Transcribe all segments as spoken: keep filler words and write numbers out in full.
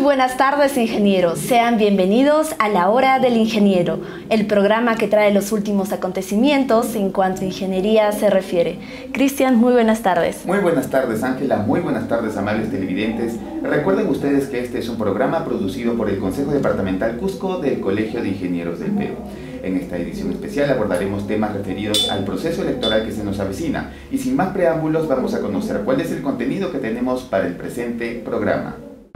buenas tardes, ingenieros. Sean bienvenidos a La Hora del Ingeniero, el programa que trae los últimos acontecimientos en cuanto a ingeniería se refiere. Cristian, muy buenas tardes. Muy buenas tardes, Ángela. Muy buenas tardes, amables televidentes. Recuerden ustedes que este es un programa producido por el Consejo Departamental Cusco del Colegio de Ingenieros del Perú. En esta edición especial abordaremos temas referidos al proceso electoral que se nos avecina. Y sin más preámbulos, vamos a conocer cuál es el contenido que tenemos para el presente programa.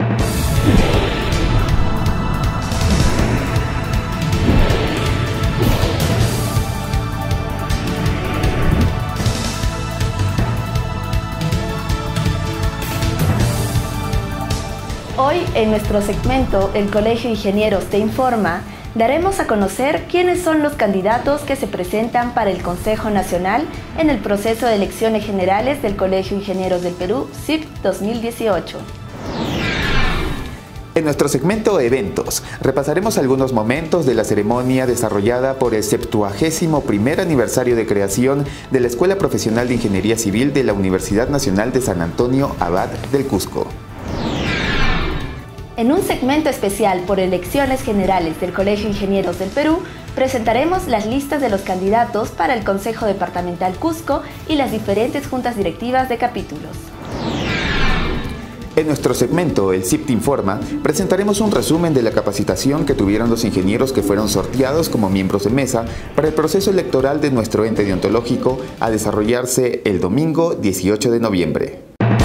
Hoy, en nuestro segmento El Colegio de Ingenieros te informa, daremos a conocer quiénes son los candidatos que se presentan para el Consejo Nacional en el proceso de elecciones generales del Colegio de Ingenieros del Perú, S I P dos mil dieciocho. En nuestro segmento Eventos, repasaremos algunos momentos de la ceremonia desarrollada por el septuagésimo primer aniversario de creación de la Escuela Profesional de Ingeniería Civil de la Universidad Nacional de San Antonio Abad del Cusco. En un segmento especial por elecciones generales del Colegio de Ingenieros del Perú, presentaremos las listas de los candidatos para el Consejo Departamental Cusco y las diferentes juntas directivas de capítulos. En nuestro segmento El S I P te informa, presentaremos un resumen de la capacitación que tuvieron los ingenieros que fueron sorteados como miembros de mesa para el proceso electoral de nuestro ente deontológico a desarrollarse el domingo dieciocho de noviembre.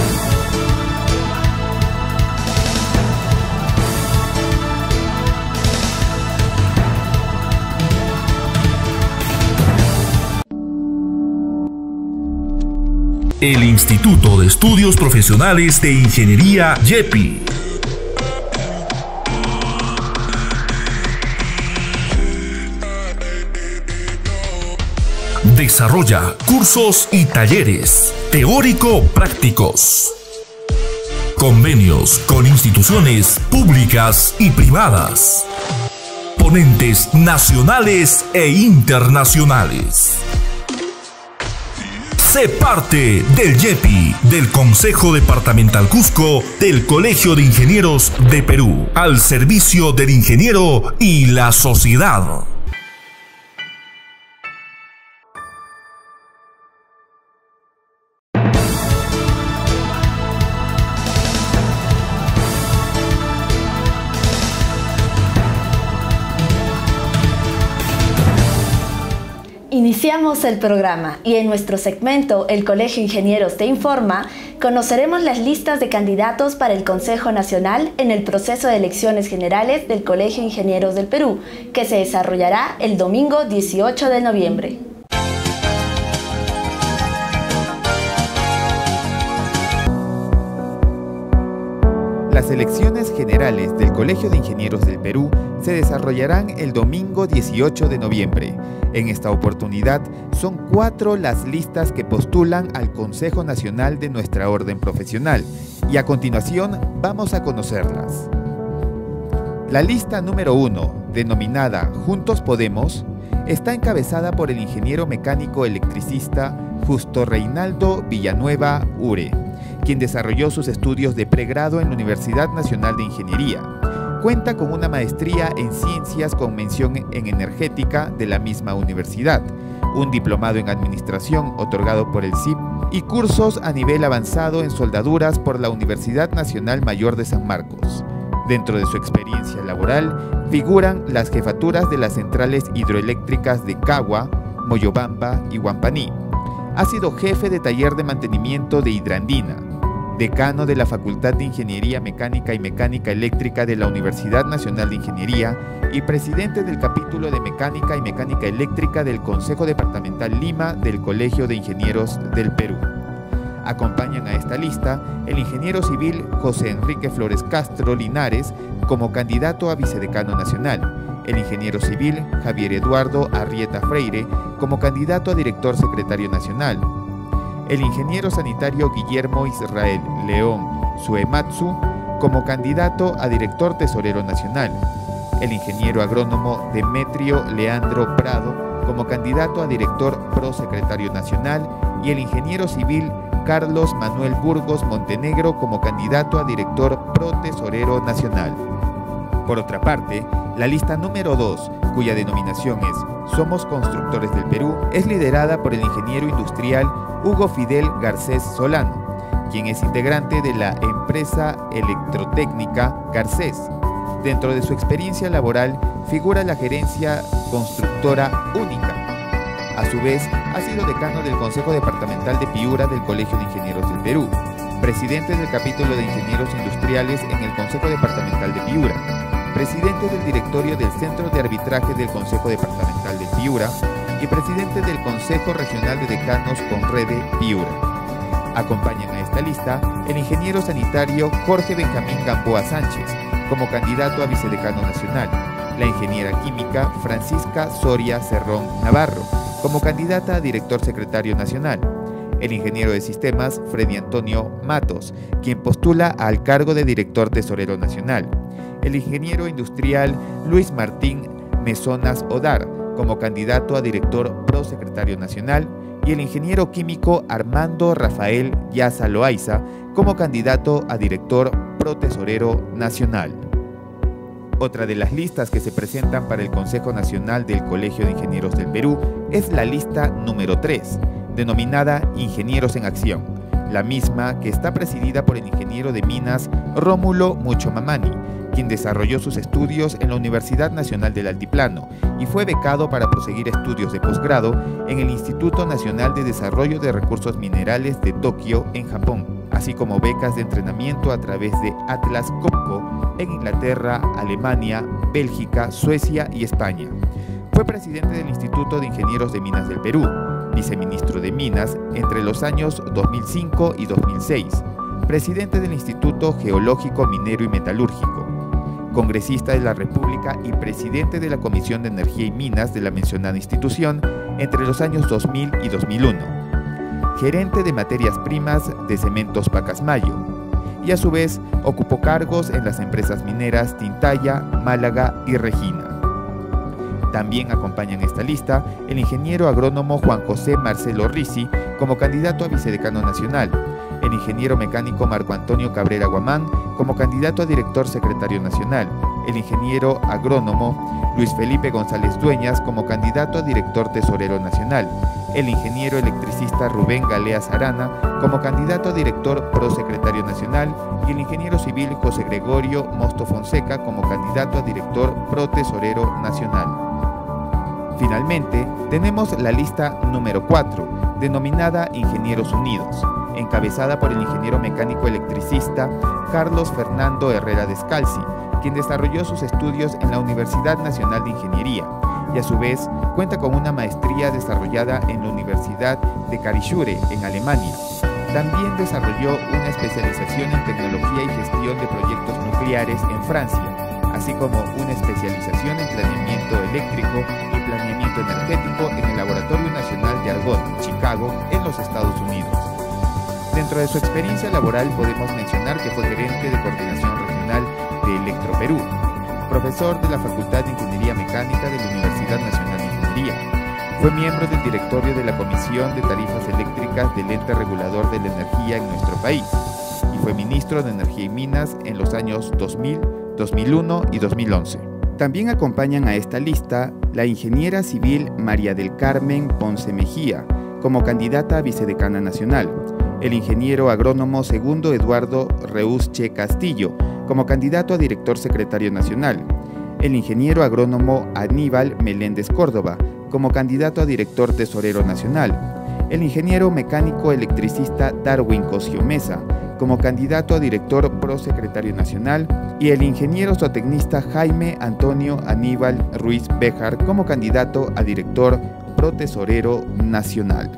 El Instituto de Estudios Profesionales de Ingeniería YEPI desarrolla cursos y talleres teórico-prácticos, convenios con instituciones públicas y privadas, ponentes nacionales e internacionales. Sé parte del YEPI, del Consejo Departamental Cusco, del Colegio de Ingenieros de Perú, al servicio del ingeniero y la sociedad. Iniciamos el programa y en nuestro segmento El Colegio de Ingenieros te informa, conoceremos las listas de candidatos para el Consejo Nacional en el proceso de elecciones generales del Colegio de Ingenieros del Perú, que se desarrollará el domingo dieciocho de noviembre. Las elecciones generales del Colegio de Ingenieros del Perú se desarrollarán el domingo dieciocho de noviembre. En esta oportunidad son cuatro las listas que postulan al Consejo Nacional de nuestra orden profesional y a continuación vamos a conocerlas. La lista número uno, denominada Juntos Podemos, está encabezada por el ingeniero mecánico electricista Justo Reinaldo Villanueva Ure, quien desarrolló sus estudios de pregrado en la Universidad Nacional de Ingeniería. Cuenta con una maestría en Ciencias con mención en Energética de la misma universidad, un diplomado en Administración otorgado por el S I P y cursos a nivel avanzado en soldaduras por la Universidad Nacional Mayor de San Marcos. Dentro de su experiencia laboral figuran las jefaturas de las centrales hidroeléctricas de Cagua, Moyobamba y Huampaní. Ha sido jefe de taller de mantenimiento de Hidrandina, decano de la Facultad de Ingeniería Mecánica y Mecánica Eléctrica de la Universidad Nacional de Ingeniería y presidente del capítulo de Mecánica y Mecánica Eléctrica del Consejo Departamental Lima del Colegio de Ingenieros del Perú. Acompañan a esta lista el ingeniero civil José Enrique Flores Castro Linares como candidato a vicedecano nacional, el ingeniero civil Javier Eduardo Arrieta Freire como candidato a director secretario nacional, el ingeniero sanitario Guillermo Israel León Suematsu como candidato a director tesorero nacional, el ingeniero agrónomo Demetrio Leandro Prado como candidato a director prosecretario nacional y el ingeniero civil Carlos Manuel Burgos Montenegro como candidato a director pro-tesorero nacional. Por otra parte, la lista número dos, cuya denominación es Somos Constructores del Perú, es liderada por el ingeniero industrial Hugo Fidel Garcés Solano, quien es integrante de la empresa electrotécnica Garcés. Dentro de su experiencia laboral figura la gerencia constructora única. A su vez, ha sido decano del Consejo Departamental de Piura del Colegio de Ingenieros del Perú, presidente del capítulo de Ingenieros Industriales en el Consejo Departamental de Piura, presidente del directorio del Centro de Arbitraje del Consejo Departamental de Piura y presidente del Consejo Regional de Decanos Conrede Piura. Acompañan a esta lista el ingeniero sanitario Jorge Benjamín Gamboa Sánchez como candidato a vicedecano nacional, la ingeniera química Francisca Soria Cerrón Navarro como candidata a director secretario nacional, el ingeniero de sistemas Freddy Antonio Matos, quien postula al cargo de director tesorero nacional, el ingeniero industrial Luis Martín Mesonas Odar como candidato a director prosecretario nacional y el ingeniero químico Armando Rafael Yaza Loaiza como candidato a director protesorero nacional. Otra de las listas que se presentan para el Consejo Nacional del Colegio de Ingenieros del Perú es la lista número tres, denominada Ingenieros en Acción, la misma que está presidida por el ingeniero de minas Rómulo Muchomamani, quien desarrolló sus estudios en la Universidad Nacional del Altiplano y fue becado para proseguir estudios de posgrado en el Instituto Nacional de Desarrollo de Recursos Minerales de Tokio, en Japón, así como becas de entrenamiento a través de Atlas Copco en Inglaterra, Alemania, Bélgica, Suecia y España. Fue presidente del Instituto de Ingenieros de Minas del Perú, viceministro de Minas entre los años dos mil cinco y dos mil seis, presidente del Instituto Geológico Minero y Metalúrgico, congresista de la República y presidente de la Comisión de Energía y Minas de la mencionada institución entre los años dos mil y dos mil uno, gerente de materias primas de Cementos Pacasmayo, y a su vez ocupó cargos en las empresas mineras Tintaya, Málaga y Regina. También acompañan esta lista el ingeniero agrónomo Juan José Marcelo Risi como candidato a vicedecano nacional, el ingeniero mecánico Marco Antonio Cabrera Guamán como candidato a director secretario nacional, el ingeniero agrónomo Luis Felipe González Dueñas como candidato a director tesorero nacional, el ingeniero electricista Rubén Galeas Arana como candidato a director prosecretario nacional y el ingeniero civil José Gregorio Mosto Fonseca como candidato a director protesorero nacional. Finalmente, tenemos la lista número cuatro, denominada Ingenieros Unidos, encabezada por el ingeniero mecánico electricista Carlos Fernando Herrera Descalzi, quien desarrolló sus estudios en la Universidad Nacional de Ingeniería y a su vez cuenta con una maestría desarrollada en la Universidad de Karlsruhe, en Alemania. También desarrolló una especialización en tecnología y gestión de proyectos nucleares en Francia, así como una especialización en planeamiento eléctrico y planeamiento energético en el Laboratorio Nacional de Argonne, Chicago, en los Estados Unidos. Dentro de su experiencia laboral podemos mencionar que fue gerente de coordinación regional de Electro Perú, profesor de la Facultad de Ingeniería Mecánica de la Universidad Nacional de Ingeniería. Fue miembro del directorio de la Comisión de Tarifas Eléctricas del Ente Regulador de la Energía en nuestro país y fue ministro de Energía y Minas en los años dos mil, dos mil uno y dos mil once. También acompañan a esta lista la ingeniera civil María del Carmen Ponce Mejía como candidata a vicedecana nacional, el ingeniero agrónomo Segundo Eduardo Reusche Castillo como candidato a director secretario nacional, el ingeniero agrónomo Aníbal Meléndez Córdoba como candidato a director tesorero nacional, el ingeniero mecánico electricista Darwin Cosio Mesa como candidato a director prosecretario nacional y el ingeniero zootecnista Jaime Antonio Aníbal Ruiz Béjar como candidato a director protesorero nacional.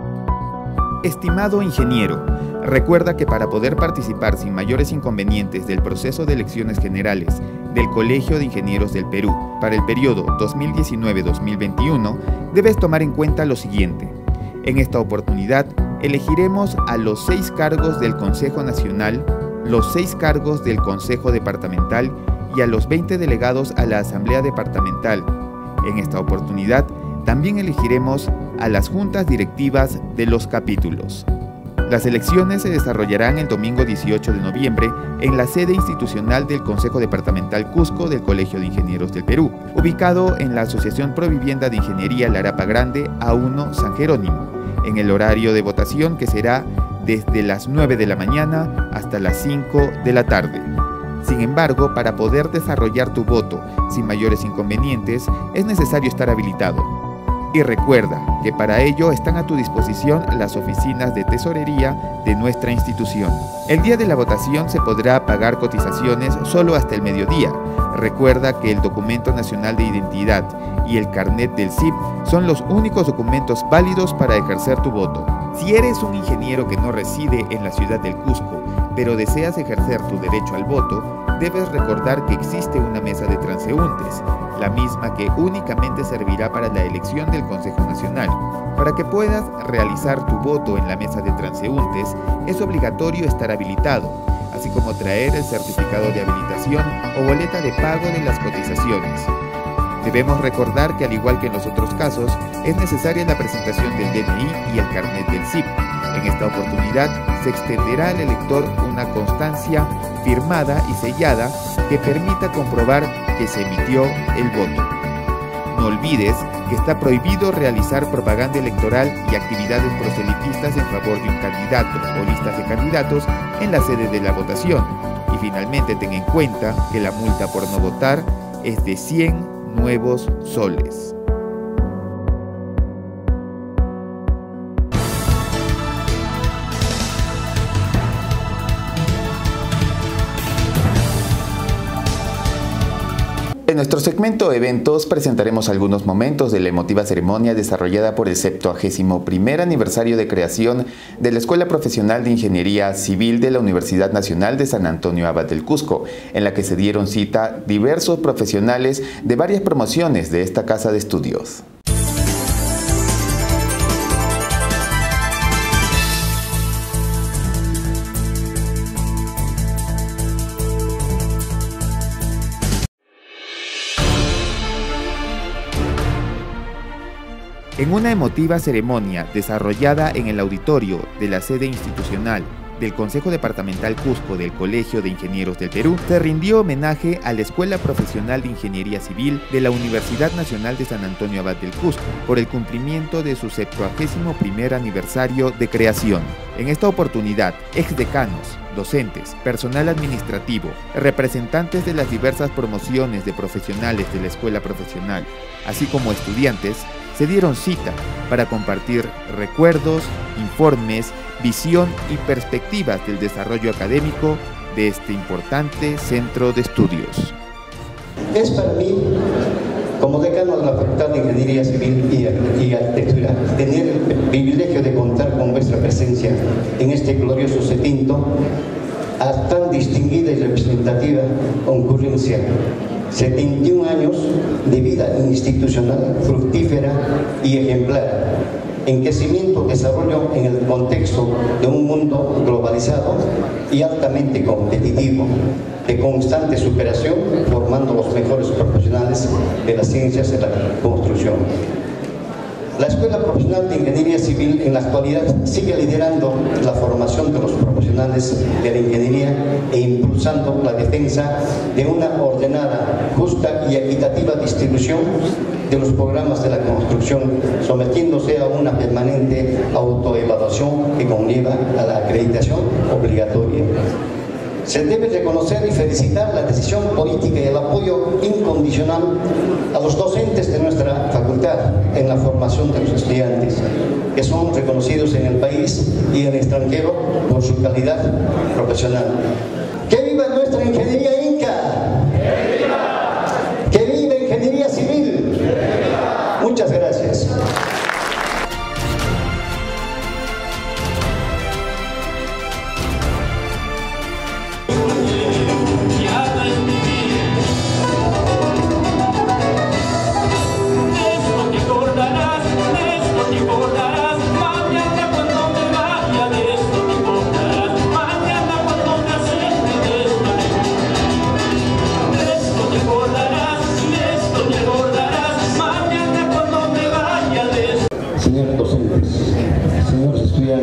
Estimado ingeniero, recuerda que para poder participar sin mayores inconvenientes del proceso de elecciones generales del Colegio de Ingenieros del Perú para el periodo dos mil diecinueve a dos mil veintiuno, debes tomar en cuenta lo siguiente. En esta oportunidad, elegiremos a los seis cargos del Consejo Nacional, los seis cargos del Consejo Departamental y a los veinte delegados a la Asamblea Departamental. En esta oportunidad, También elegiremos a las juntas directivas de los capítulos. Las elecciones se desarrollarán el domingo dieciocho de noviembre en la sede institucional del Consejo Departamental Cusco del Colegio de Ingenieros del Perú, ubicado en la Asociación Provivienda de Ingeniería Larapa Grande A uno San Jerónimo, en el horario de votación que será desde las nueve de la mañana hasta las cinco de la tarde. Sin embargo, para poder desarrollar tu voto sin mayores inconvenientes, es necesario estar habilitado. Y recuerda que para ello están a tu disposición las oficinas de tesorería de nuestra institución. El día de la votación se podrá pagar cotizaciones solo hasta el mediodía. Recuerda que el Documento Nacional de Identidad y el Carnet del S I P son los únicos documentos válidos para ejercer tu voto. Si eres un ingeniero que no reside en la ciudad del Cusco, pero deseas ejercer tu derecho al voto, debes recordar que existe una mesa de transeúntes, la misma que únicamente servirá para la elección del Consejo Nacional. Para que puedas realizar tu voto en la mesa de transeúntes, es obligatorio estar habilitado, así como traer el certificado de habilitación o boleta de pago de las cotizaciones. Debemos recordar que al igual que en los otros casos, es necesaria la presentación del D N I y el carnet del S I P. En esta oportunidad se extenderá al elector una constancia firmada y sellada que permita comprobar que se emitió el voto. No olvides que está prohibido realizar propaganda electoral y actividades proselitistas en favor de un candidato o listas de candidatos en la sede de la votación. Y finalmente ten en cuenta que la multa por no votar es de cien nuevos soles. En nuestro segmento Eventos presentaremos algunos momentos de la emotiva ceremonia desarrollada por el septuagésimo primer aniversario de creación de la Escuela Profesional de Ingeniería Civil de la Universidad Nacional de San Antonio Abad del Cusco, en la que se dieron cita diversos profesionales de varias promociones de esta casa de estudios. En una emotiva ceremonia desarrollada en el auditorio de la sede institucional del Consejo Departamental Cusco del Colegio de Ingenieros del Perú, se rindió homenaje a la Escuela Profesional de Ingeniería Civil de la Universidad Nacional de San Antonio Abad del Cusco por el cumplimiento de su septuagésimo primer aniversario de creación. En esta oportunidad, exdecanos, docentes, personal administrativo, representantes de las diversas promociones de profesionales de la escuela profesional, así como estudiantes, se dieron cita para compartir recuerdos, informes, visión y perspectivas del desarrollo académico de este importante centro de estudios. Es para mí, como decano de la Facultad de Ingeniería Civil y, y Arquitectura, tener el privilegio de contar con vuestra presencia en este glorioso setinto a tan distinguida y representativa concurrencia. setenta y un años de vida institucional fructífera y ejemplar, en crecimiento y desarrollo en el contexto de un mundo globalizado y altamente competitivo, de constante superación, formando los mejores profesionales de las ciencias de la construcción. La Escuela Profesional de Ingeniería Civil en la actualidad sigue liderando la formación de los profesionales de la ingeniería e impulsando la defensa de una ordenada, justa y equitativa distribución de los programas de la construcción, sometiéndose a una permanente autoevaluación que conlleva a la acreditación obligatoria. Se debe reconocer y felicitar la decisión política y el apoyo incondicional a los docentes de nuestra facultad en la formación de los estudiantes, que son reconocidos en el país y en el extranjero por su calidad profesional. ¡Que viva nuestra ingeniería inca! ¡Que viva! ¡Que viva ingeniería civil! ¡Que viva! Muchas gracias.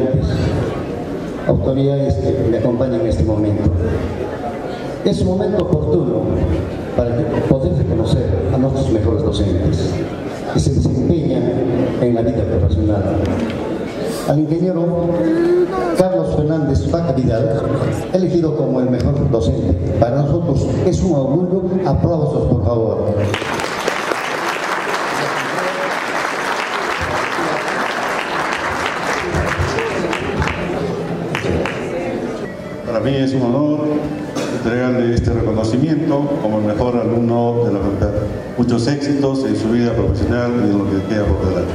estudiantes, autoridades que me acompañan en este momento. Es un momento oportuno para poder reconocer a nuestros mejores docentes que se desempeñan en la vida profesional. Al ingeniero Carlos Fernández Vaca Vidal, elegido como el mejor docente. Para nosotros es un orgullo. Aplausos, por favor. Para mí es un honor entregarle este reconocimiento como el mejor alumno de la facultad. Muchos éxitos en su vida profesional y en lo que queda por delante.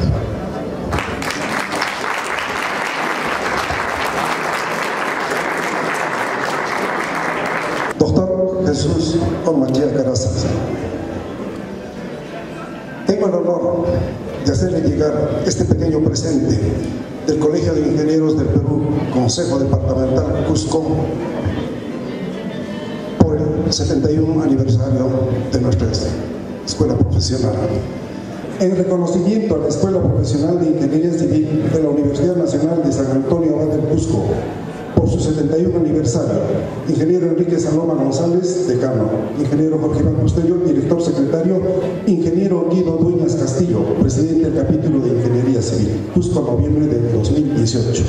Doctor Jesús Ormachía Caraza, tengo el honor de hacerle llegar este pequeño presente del Colegio de Ingenieros del Perú, Consejo Departamental Cusco, por el setenta y uno aniversario de nuestra escuela profesional. En reconocimiento a la Escuela Profesional de Ingeniería Civil de la Universidad Nacional de San Antonio Abad del Cusco, por su setenta y uno aniversario, ingeniero Enrique Saloma González, decano, ingeniero Jorge Iván Costello, director secretario, ingeniero Guido Dueñas Castillo, presidente del capítulo de Ingeniería Civil, Cusco, noviembre del dos mil dieciocho.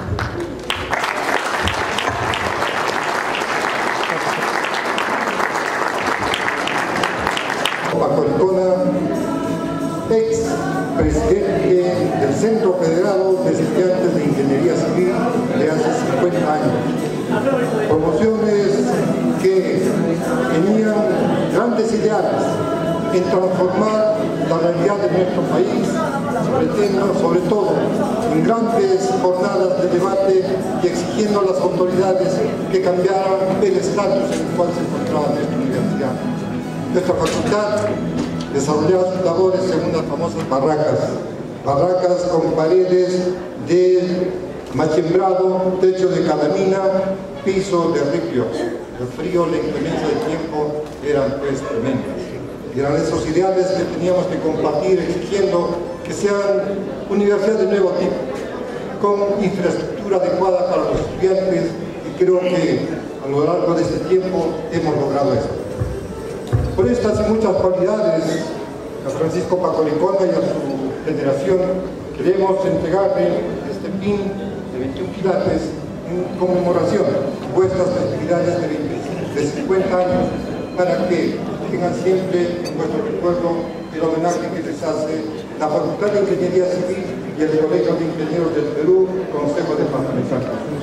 Paco Licona, ex presidente del Centro Federado de Estudiantes de Ingeniería Civil de hace cincuenta años. Promociones que tenían grandes ideales en transformar la realidad de nuestro país, pretendo sobre todo en grandes jornadas de debate y exigiendo a las autoridades que cambiaran el estatus en el cual se encontraba nuestra universidad. Nuestra facultad desarrollaba sus labores según las famosas barracas, barracas con paredes de machembrado, techo de calamina, piso de ripio. El frío, la inclemencia del tiempo eran pues tremendas. Y eran esos ideales que teníamos que compartir exigiendo que sean universidades de nuevo tipo, con infraestructura adecuada para los estudiantes, y creo que a lo largo de este tiempo hemos logrado eso. Por estas y muchas cualidades, a Francisco Paco Licona y a su generación queremos entregarle este pin de veintiún quilates en conmemoración de vuestras festividades de, de cincuenta años, para que tengan siempre en vuestro recuerdo el homenaje que les hace la Facultad de Ingeniería Civil y el Colegio de Ingenieros del Perú, Consejo Departamental.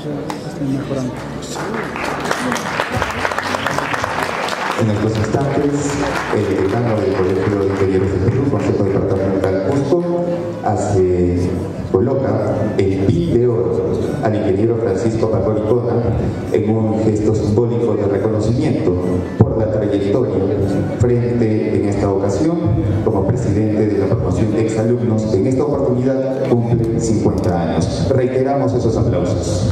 En estos instantes, el decano del Colegio de Ingenieros del Perú, Consejo Departamental Cusco, hace, coloca el pin de oro al ingeniero Francisco Paco Licona en un gesto simbólico de reconocimiento por la trayectoria frente, en esta ocasión, como presidente de la promoción de exalumnos. En esta oportunidad cumple cincuenta años. Reiteramos esos aplausos.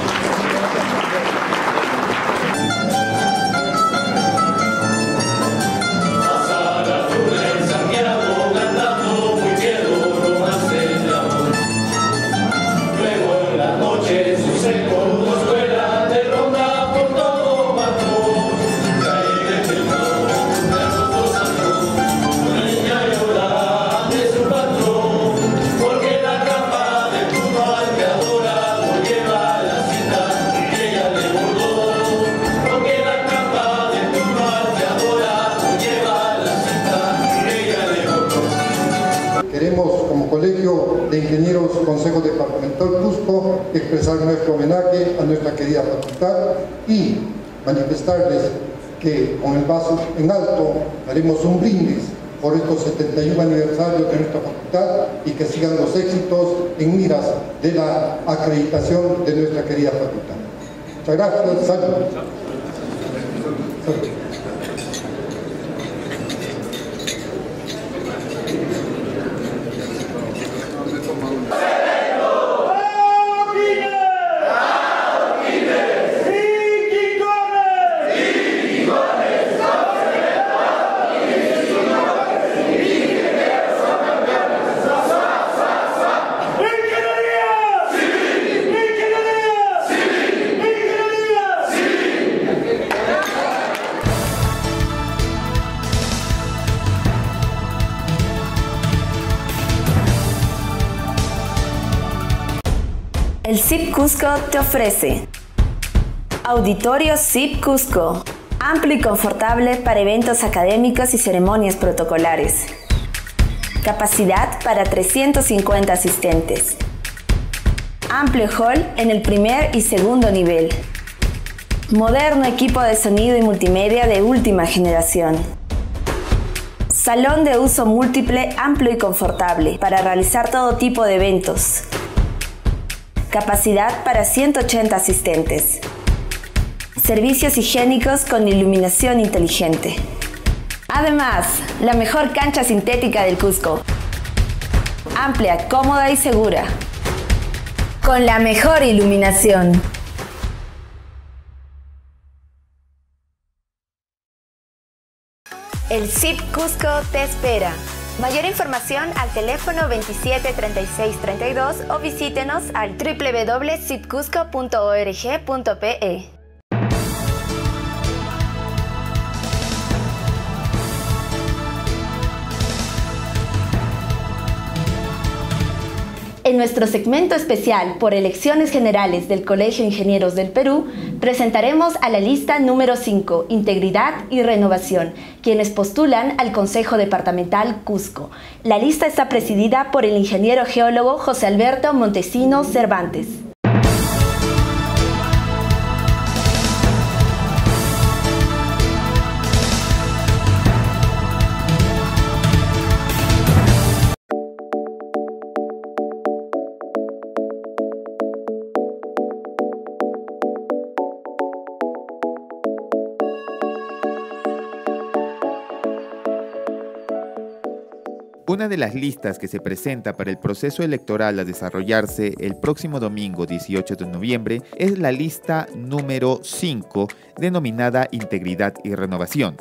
Queremos, como Colegio de Ingenieros Consejo Departamental Cusco, expresar nuestro homenaje a nuestra querida facultad y manifestarles que con el vaso en alto haremos un brindis por estos setenta y uno aniversarios de nuestra facultad y que sigan los éxitos en miras de la acreditación de nuestra querida facultad. Muchas gracias. Salud. Salud. ¡Ingeniería! ¡Sí! El C I P Cusco te ofrece Auditorio C I P Cusco, amplio y confortable para eventos académicos y ceremonias protocolares. Capacidad para trescientos cincuenta asistentes. Amplio hall en el primer y segundo nivel. Moderno equipo de sonido y multimedia de última generación. Salón de uso múltiple amplio y confortable para realizar todo tipo de eventos. Capacidad para ciento ochenta asistentes. Servicios higiénicos con iluminación inteligente. Además, la mejor cancha sintética del Cusco. Amplia, cómoda y segura. Con la mejor iluminación. El C I P Cusco te espera. Mayor información al teléfono veintisiete treinta y seis treinta y dos o visítenos al w w w punto c i p cusco punto org punto p e. En nuestro segmento especial por elecciones generales del Colegio de Ingenieros del Perú, presentaremos a la lista número cinco, Integridad y Renovación, quienes postulan al Consejo Departamental Cusco. La lista está presidida por el ingeniero geólogo José Alberto Montesinos Cervantes. Una de las listas que se presenta para el proceso electoral a desarrollarse el próximo domingo dieciocho de noviembre es la lista número cinco, denominada Integridad y Renovación.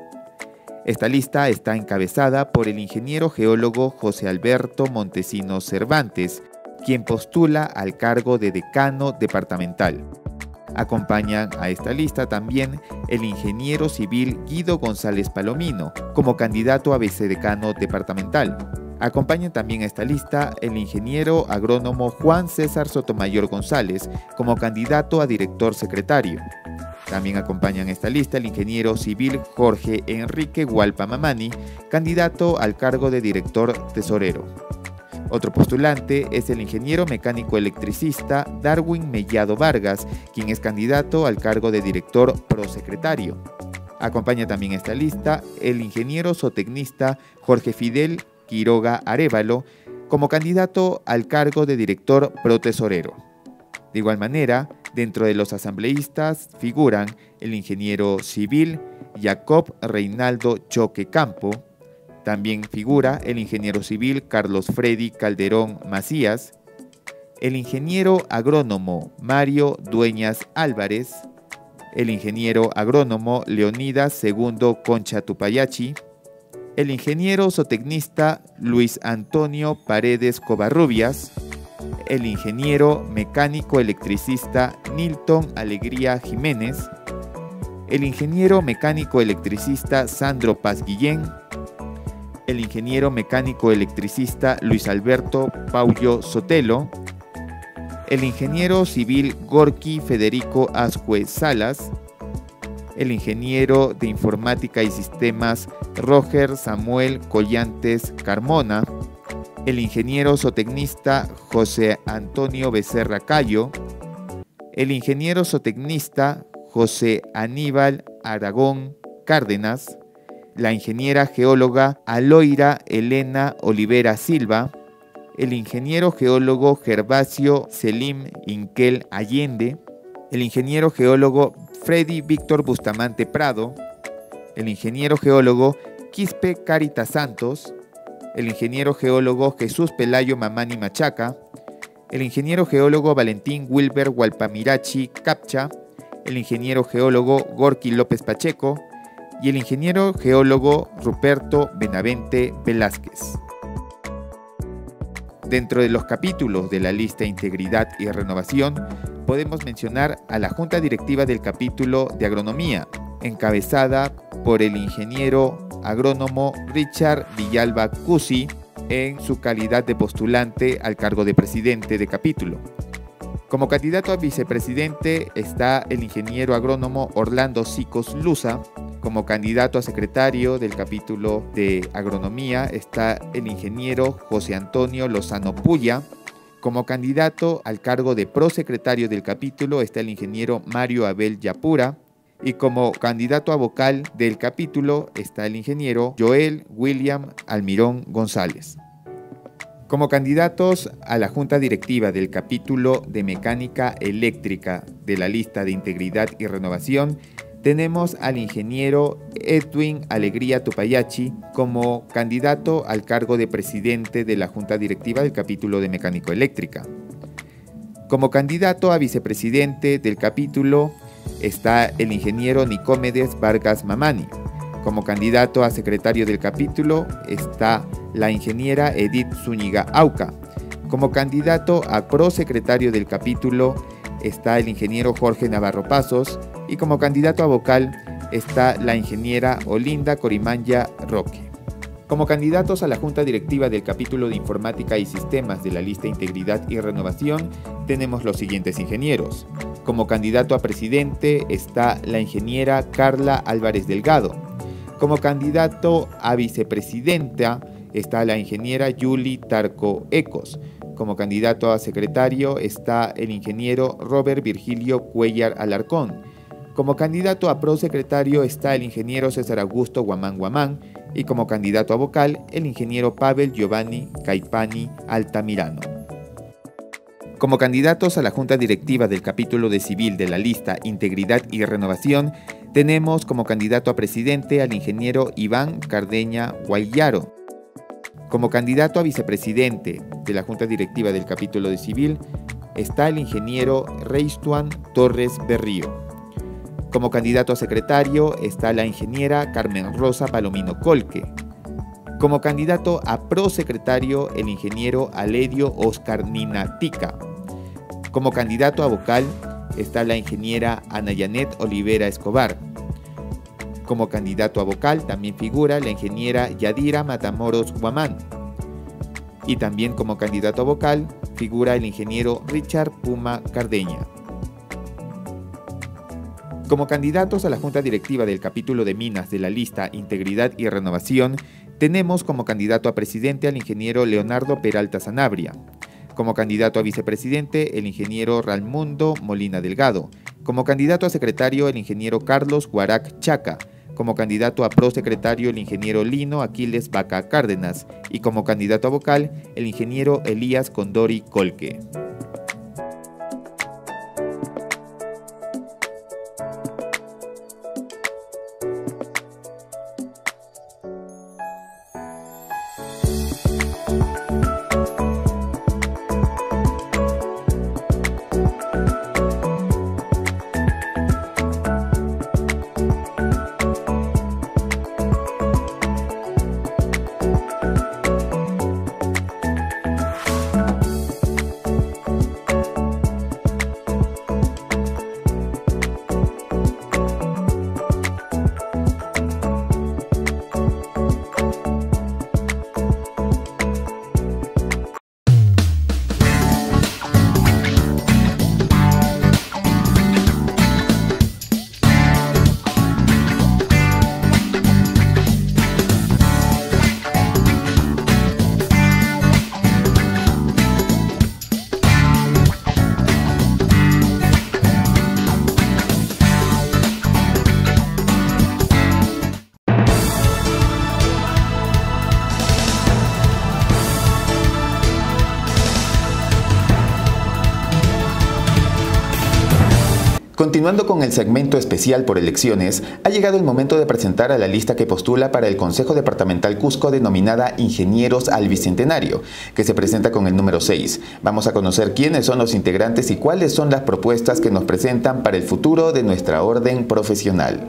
Esta lista está encabezada por el ingeniero geólogo José Alberto Montesinos Cervantes, quien postula al cargo de decano departamental. Acompañan a esta lista también el ingeniero civil Guido González Palomino como candidato a vicedecano departamental. Acompañan también a esta lista el ingeniero agrónomo Juan César Sotomayor González como candidato a director secretario. También acompañan a esta lista el ingeniero civil Jorge Enrique Hualpa Mamani, candidato al cargo de director tesorero. Otro postulante es el ingeniero mecánico electricista Darwin Mellado Vargas, quien es candidato al cargo de director prosecretario. Acompaña también a esta lista el ingeniero zootecnista Jorge Fidel Quiroga Arévalo como candidato al cargo de director protesorero. De igual manera, dentro de los asambleístas figuran el ingeniero civil Jacob Reinaldo Choque Campo. También figura el ingeniero civil Carlos Freddy Calderón Macías, el ingeniero agrónomo Mario Dueñas Álvarez, el ingeniero agrónomo Leonidas Segundo Concha Tupayachi, el ingeniero zootecnista Luis Antonio Paredes Covarrubias, el ingeniero mecánico electricista Nilton Alegría Jiménez, el ingeniero mecánico electricista Sandro Paz Guillén, el ingeniero mecánico electricista Luis Alberto Paullo Sotelo, el ingeniero civil Gorky Federico Azcue Salas, el ingeniero de informática y sistemas Roger Samuel Collantes Carmona, el ingeniero zootecnista José Antonio Becerra Cayo, el ingeniero zootecnista José Aníbal Aragón Cárdenas, la ingeniera geóloga Aloira Elena Olivera Silva, el ingeniero geólogo Gervasio Selim Inquel Allende, el ingeniero geólogo Freddy Víctor Bustamante Prado, el ingeniero geólogo Quispe Carita Santos, el ingeniero geólogo Jesús Pelayo Mamani Machaca, el ingeniero geólogo Valentín Wilber Hualpamirachi Capcha, el ingeniero geólogo Gorky López Pacheco, y el ingeniero geólogo Ruperto Benavente Velázquez. Dentro de los capítulos de la lista Integridad y Renovación, podemos mencionar a la Junta Directiva del capítulo de Agronomía, encabezada por el ingeniero agrónomo Richard Villalba Cusi, en su calidad de postulante al cargo de presidente de capítulo. Como candidato a vicepresidente está el ingeniero agrónomo Orlando Sicos Luza. Como candidato a secretario del capítulo de agronomía está el ingeniero José Antonio Lozano Puya. Como candidato al cargo de prosecretario del capítulo está el ingeniero Mario Abel Yapura. Y como candidato a vocal del capítulo está el ingeniero Joel William Almirón González. Como candidatos a la Junta Directiva del capítulo de Mecánica Eléctrica de la lista de Integridad y Renovación, tenemos al ingeniero Edwin Alegría Tupayachi como candidato al cargo de presidente de la Junta Directiva del capítulo de Mecánico Eléctrica. Como candidato a vicepresidente del capítulo está el ingeniero Nicómedes Vargas Mamani. Como candidato a secretario del capítulo está la ingeniera Edith Zúñiga Auca. Como candidato a prosecretario del capítulo está el ingeniero Jorge Navarro Pasos y como candidato a vocal está la ingeniera Olinda Corimanya Roque. Como candidatos a la Junta Directiva del capítulo de Informática y Sistemas de la lista Integridad y Renovación tenemos los siguientes ingenieros. Como candidato a presidente está la ingeniera Carla Álvarez Delgado. Como candidato a vicepresidenta está la ingeniera Yuli Tarco Ecos. Como candidato a secretario está el ingeniero Robert Virgilio Cuellar Alarcón. Como candidato a prosecretario está el ingeniero César Augusto Guamán Guamán. Y como candidato a vocal, el ingeniero Pavel Giovanni Caipani Altamirano. Como candidatos a la Junta Directiva del capítulo de Civil de la lista Integridad y Renovación, tenemos como candidato a presidente al ingeniero Iván Cardeña Guayaro. Como candidato a vicepresidente de la Junta Directiva del capítulo de Civil está el ingeniero Reistuan Torres Berrío. Como candidato a secretario está la ingeniera Carmen Rosa Palomino Colque. Como candidato a prosecretario el ingeniero Aledio Oscar Ninatica. Como candidato a vocal está la ingeniera Ana Yanet Olivera Escobar. Como candidato a vocal también figura la ingeniera Yadira Matamoros Guamán. Y también como candidato a vocal figura el ingeniero Richard Puma Cardeña. Como candidatos a la Junta Directiva del capítulo de Minas de la lista Integridad y Renovación, tenemos como candidato a presidente al ingeniero Leonardo Peralta Sanabria. Como candidato a vicepresidente, el ingeniero Raimundo Molina Delgado. Como candidato a secretario, el ingeniero Carlos Guarac Chaca. Como candidato a prosecretario, el ingeniero Lino Aquiles Vaca Cárdenas. Y como candidato a vocal, el ingeniero Elías Condori Colque. Continuando con el segmento especial por elecciones, ha llegado el momento de presentar a la lista que postula para el Consejo Departamental Cusco denominada Ingenieros al Bicentenario, que se presenta con el número seis. Vamos a conocer quiénes son los integrantes y cuáles son las propuestas que nos presentan para el futuro de nuestra orden profesional.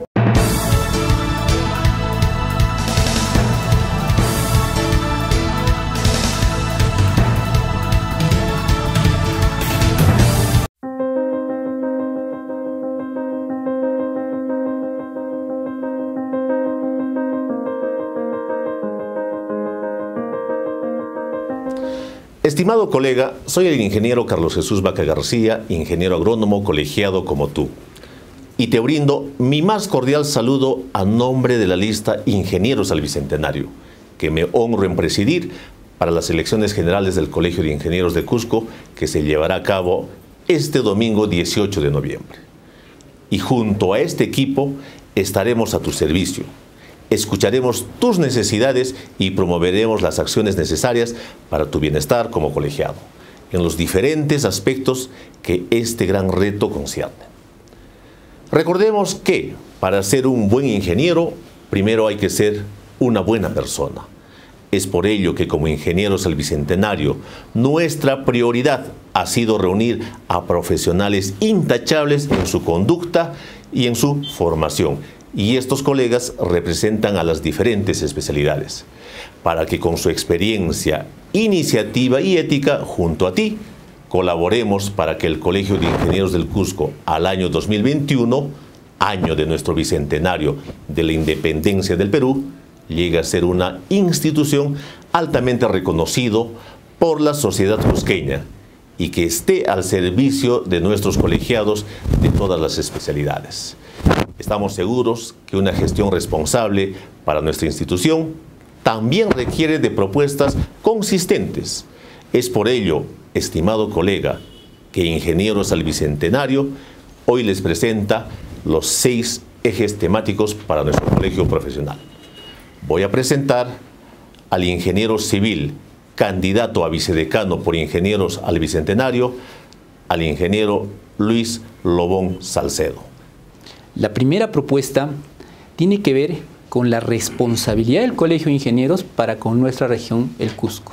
Estimado colega, soy el ingeniero Carlos Jesús Vaca García, ingeniero agrónomo colegiado como tú. Y te brindo mi más cordial saludo a nombre de la lista Ingenieros al Bicentenario, que me honro en presidir para las elecciones generales del Colegio de Ingenieros de Cusco, que se llevará a cabo este domingo dieciocho de noviembre. Y junto a este equipo estaremos a tu servicio. Escucharemos tus necesidades y promoveremos las acciones necesarias para tu bienestar como colegiado, en los diferentes aspectos que este gran reto concierne. Recordemos que para ser un buen ingeniero, primero hay que ser una buena persona. Es por ello que como Ingenieros al Bicentenario, nuestra prioridad ha sido reunir a profesionales intachables en su conducta y en su formación. Y estos colegas representan a las diferentes especialidades, para que con su experiencia, iniciativa y ética, junto a ti, colaboremos para que el Colegio de Ingenieros del Cusco, al año dos mil veintiuno, año de nuestro bicentenario de la independencia del Perú, llegue a ser una institución altamente reconocido por la sociedad cusqueña y que esté al servicio de nuestros colegiados de todas las especialidades. Estamos seguros que una gestión responsable para nuestra institución también requiere de propuestas consistentes. Es por ello, estimado colega, que Ingenieros al Bicentenario hoy les presenta los seis ejes temáticos para nuestro colegio profesional. Voy a presentar al ingeniero civil, candidato a vicedecano por Ingenieros al Bicentenario, al ingeniero Luis Lobón Salcedo. La primera propuesta tiene que ver con la responsabilidad del Colegio de Ingenieros para con nuestra región, el Cusco.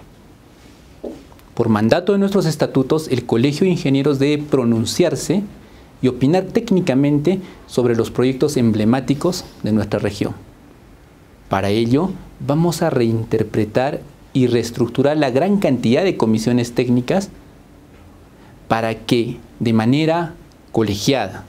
Por mandato de nuestros estatutos, el Colegio de Ingenieros debe pronunciarse y opinar técnicamente sobre los proyectos emblemáticos de nuestra región. Para ello, vamos a reinterpretar y reestructurar la gran cantidad de comisiones técnicas para que, de manera colegiada,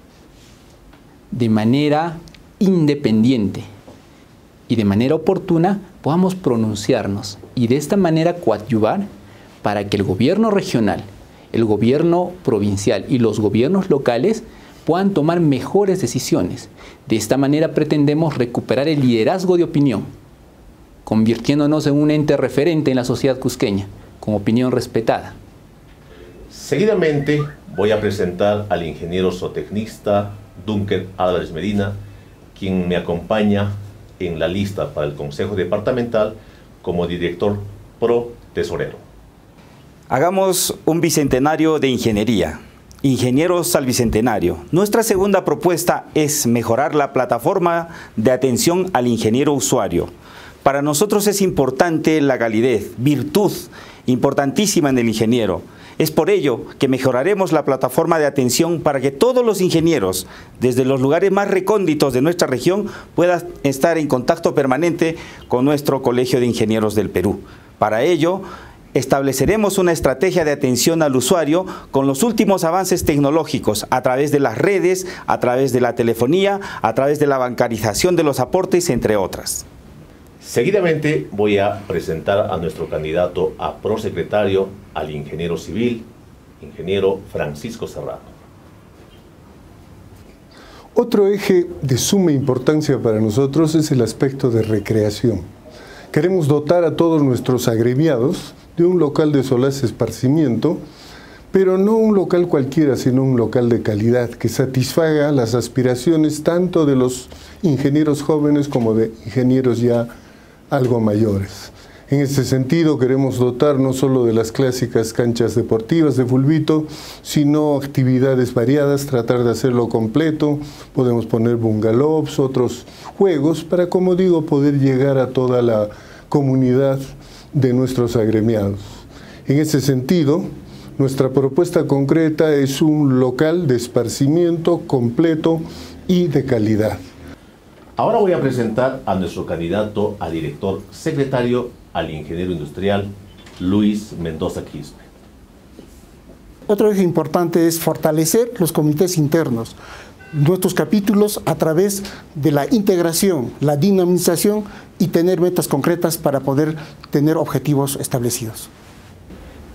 de manera independiente y de manera oportuna, podamos pronunciarnos y de esta manera coadyuvar para que el gobierno regional, el gobierno provincial y los gobiernos locales puedan tomar mejores decisiones. De esta manera pretendemos recuperar el liderazgo de opinión, convirtiéndonos en un ente referente en la sociedad cusqueña, con opinión respetada. Seguidamente voy a presentar al ingeniero zootecnista Dunker Álvarez Medina, quien me acompaña en la lista para el Consejo Departamental como director pro tesorero. Hagamos un bicentenario de ingeniería. Ingenieros al Bicentenario. Nuestra segunda propuesta es mejorar la plataforma de atención al ingeniero usuario. Para nosotros es importante la calidez, virtud importantísima en el ingeniero. Es por ello que mejoraremos la plataforma de atención para que todos los ingenieros, desde los lugares más recónditos de nuestra región, puedan estar en contacto permanente con nuestro Colegio de Ingenieros del Perú. Para ello, estableceremos una estrategia de atención al usuario con los últimos avances tecnológicos a través de las redes, a través de la telefonía, a través de la bancarización de los aportes, entre otras. Seguidamente voy a presentar a nuestro candidato a prosecretario, al ingeniero civil, ingeniero Francisco Serrano. Otro eje de suma importancia para nosotros es el aspecto de recreación. Queremos dotar a todos nuestros agremiados de un local de solaz esparcimiento, pero no un local cualquiera, sino un local de calidad que satisfaga las aspiraciones tanto de los ingenieros jóvenes como de ingenieros ya algo mayores. En este sentido queremos dotar no solo de las clásicas canchas deportivas de fulbito, sino actividades variadas, tratar de hacerlo completo. Podemos poner bungalows, otros juegos, para, como digo, poder llegar a toda la comunidad de nuestros agremiados. En ese sentido, nuestra propuesta concreta es un local de esparcimiento completo y de calidad. Ahora voy a presentar a nuestro candidato a director secretario, al ingeniero industrial Luis Mendoza Quispe. Otro eje importante es fortalecer los comités internos, nuestros capítulos a través de la integración, la dinamización y tener metas concretas para poder tener objetivos establecidos.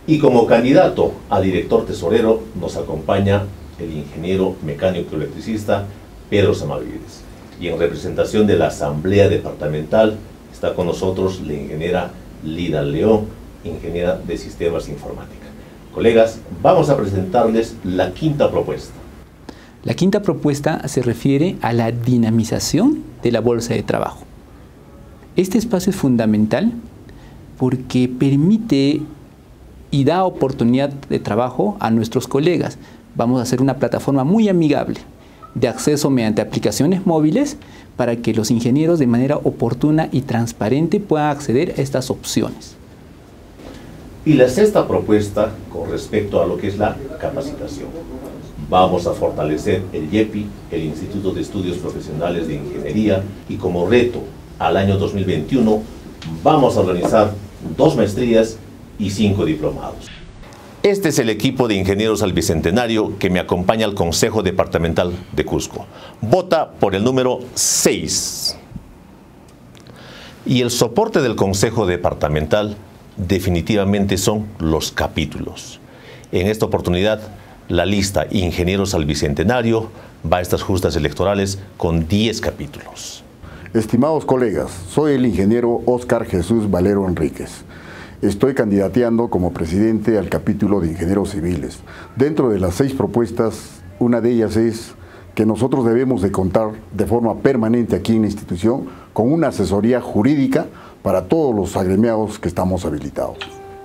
Y como candidato a director tesorero nos acompaña el ingeniero mecánico electricista Pedro Samavides. Y en representación de la Asamblea Departamental está con nosotros la ingeniera Lida León, ingeniera de Sistemas Informática. Colegas, vamos a presentarles la quinta propuesta. La quinta propuesta se refiere a la dinamización de la bolsa de trabajo. Este espacio es fundamental porque permite y da oportunidad de trabajo a nuestros colegas. Vamos a hacer una plataforma muy amigable de acceso mediante aplicaciones móviles para que los ingenieros de manera oportuna y transparente puedan acceder a estas opciones. Y la sexta propuesta con respecto a lo que es la capacitación. Vamos a fortalecer el I E P I, el Instituto de Estudios Profesionales de Ingeniería, y como reto al año dos mil veintiuno vamos a organizar dos maestrías y cinco diplomados. Este es el equipo de ingenieros al Bicentenario que me acompaña al Consejo Departamental de Cusco. Vota por el número seis. Y el soporte del Consejo Departamental definitivamente son los capítulos. En esta oportunidad, la lista Ingenieros al Bicentenario va a estas justas electorales con diez capítulos. Estimados colegas, soy el ingeniero Óscar Jesús Valero Enríquez. Estoy candidateando como presidente al capítulo de ingenieros civiles. Dentro de las seis propuestas, una de ellas es que nosotros debemos de contar de forma permanente aquí en la institución con una asesoría jurídica para todos los agremiados que estamos habilitados.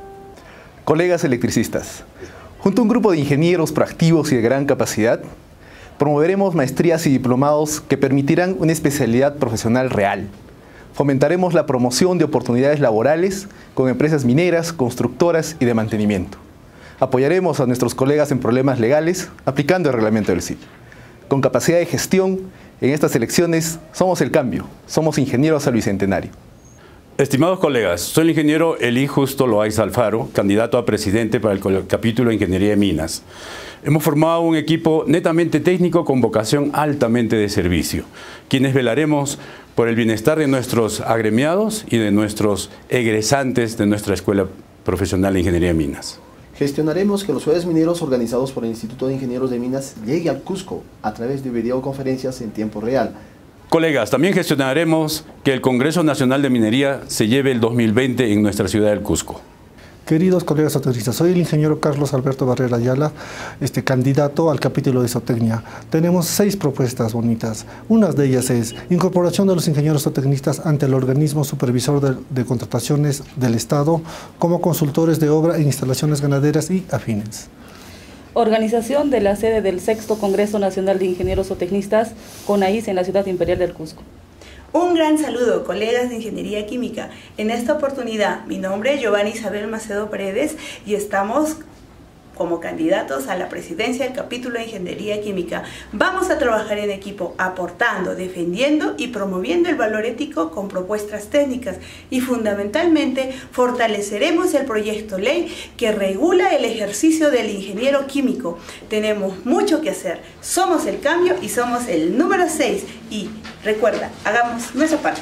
Colegas electricistas, junto a un grupo de ingenieros proactivos y de gran capacidad, promoveremos maestrías y diplomados que permitirán una especialidad profesional real. Fomentaremos la promoción de oportunidades laborales con empresas mineras, constructoras y de mantenimiento. Apoyaremos a nuestros colegas en problemas legales aplicando el reglamento del C I P. Con capacidad de gestión, en estas elecciones somos el cambio, somos ingenieros al Bicentenario. Estimados colegas, soy el ingeniero Elí Justo Loaiza Alfaro, candidato a presidente para el capítulo de Ingeniería de Minas. Hemos formado un equipo netamente técnico con vocación altamente de servicio, quienes velaremos por el bienestar de nuestros agremiados y de nuestros egresantes de nuestra Escuela Profesional de Ingeniería de Minas. Gestionaremos que los jueves mineros organizados por el Instituto de Ingenieros de Minas llegue al Cusco a través de videoconferencias en tiempo real. Colegas, también gestionaremos que el Congreso Nacional de Minería se lleve el dos mil veinte en nuestra ciudad del Cusco. Queridos colegas zootecnistas, soy el ingeniero Carlos Alberto Barrera Ayala, este, candidato al capítulo de zootecnia. Tenemos seis propuestas bonitas. Una de ellas es incorporación de los ingenieros zootecnistas ante el organismo supervisor de, de contrataciones del Estado como consultores de obra en instalaciones ganaderas y afines. Organización de la sede del sexto Congreso Nacional de Ingenieros Zootecnistas, CONAIS, en la ciudad imperial del Cusco. Un gran saludo, colegas de Ingeniería Química. En esta oportunidad, mi nombre es Giovanni Isabel Macedo Paredes y estamos como candidatos a la presidencia del capítulo de Ingeniería Química. Vamos a trabajar en equipo, aportando, defendiendo y promoviendo el valor ético con propuestas técnicas, y fundamentalmente fortaleceremos el proyecto ley que regula el ejercicio del ingeniero químico. Tenemos mucho que hacer, somos el cambio y somos el número seis, y recuerda, hagamos nuestra parte.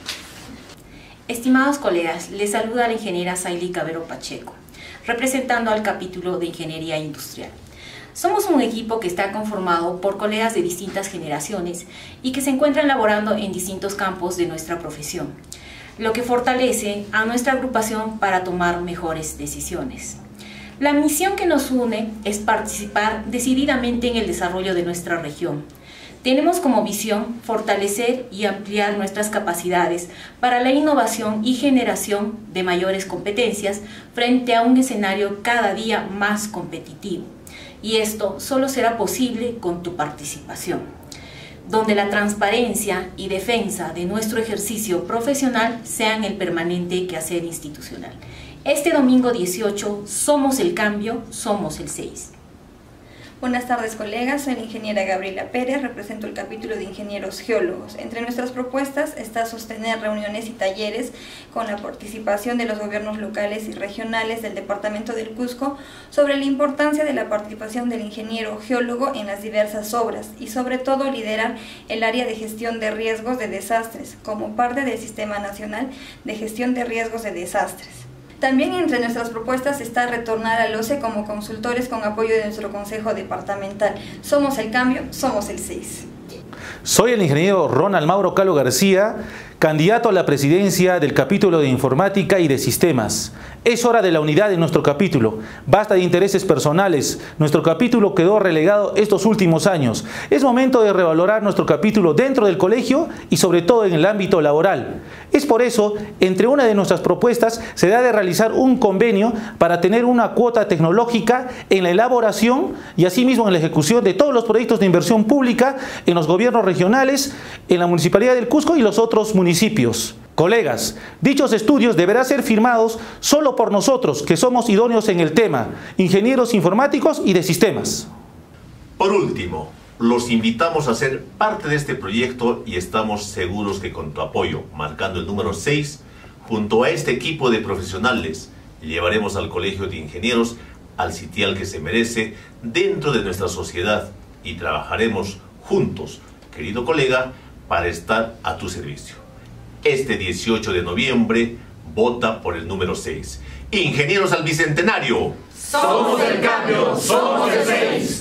Estimados colegas, les saluda la ingeniera Saily Cabero Pacheco, representando al capítulo de Ingeniería Industrial. Somos un equipo que está conformado por colegas de distintas generaciones y que se encuentran laborando en distintos campos de nuestra profesión, lo que fortalece a nuestra agrupación para tomar mejores decisiones. La misión que nos une es participar decididamente en el desarrollo de nuestra región. Tenemos como visión fortalecer y ampliar nuestras capacidades para la innovación y generación de mayores competencias frente a un escenario cada día más competitivo. Y esto solo será posible con tu participación, donde la transparencia y defensa de nuestro ejercicio profesional sean el permanente quehacer institucional. Este domingo dieciocho, somos el cambio, somos el seis. Buenas tardes, colegas, soy la ingeniera Gabriela Pérez, represento el capítulo de ingenieros geólogos. Entre nuestras propuestas está sostener reuniones y talleres con la participación de los gobiernos locales y regionales del departamento del Cusco sobre la importancia de la participación del ingeniero geólogo en las diversas obras y sobre todo liderar el área de gestión de riesgos de desastres como parte del Sistema Nacional de Gestión de Riesgos de Desastres. También entre nuestras propuestas está retornar al O C E como consultores con apoyo de nuestro Consejo Departamental. Somos el cambio, somos el seis. Soy el ingeniero Ronald Mauro Calo García, candidato a la presidencia del capítulo de Informática y de Sistemas. Es hora de la unidad de nuestro capítulo. Basta de intereses personales. Nuestro capítulo quedó relegado estos últimos años. Es momento de revalorar nuestro capítulo dentro del colegio y sobre todo en el ámbito laboral. Es por eso, entre una de nuestras propuestas, se da de realizar un convenio para tener una cuota tecnológica en la elaboración y asimismo en la ejecución de todos los proyectos de inversión pública en los gobiernos regionales, en la Municipalidad del Cusco y los otros municipios. Colegas, dichos estudios deberán ser firmados solo por nosotros, que somos idóneos en el tema, ingenieros informáticos y de sistemas. Por último, los invitamos a ser parte de este proyecto y estamos seguros que con tu apoyo, marcando el número seis, junto a este equipo de profesionales, llevaremos al Colegio de Ingenieros al sitial que se merece dentro de nuestra sociedad y trabajaremos juntos, querido colega, para estar a tu servicio. Este dieciocho de noviembre, vota por el número seis. Ingenieros al Bicentenario. Somos el cambio, somos el seis.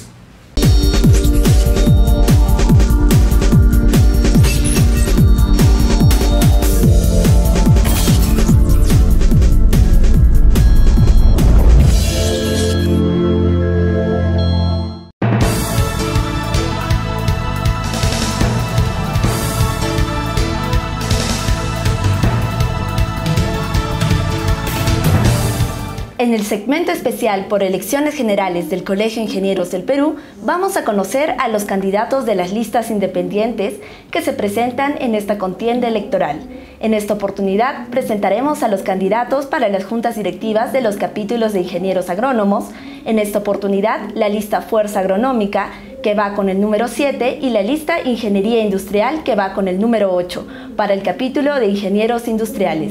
En el segmento especial por elecciones generales del Colegio de Ingenieros del Perú, vamos a conocer a los candidatos de las listas independientes que se presentan en esta contienda electoral. En esta oportunidad presentaremos a los candidatos para las juntas directivas de los capítulos de ingenieros agrónomos. En esta oportunidad, la lista Fuerza Agronómica, que va con el número siete, y la lista Ingeniería Industrial, que va con el número ocho, para el capítulo de ingenieros industriales.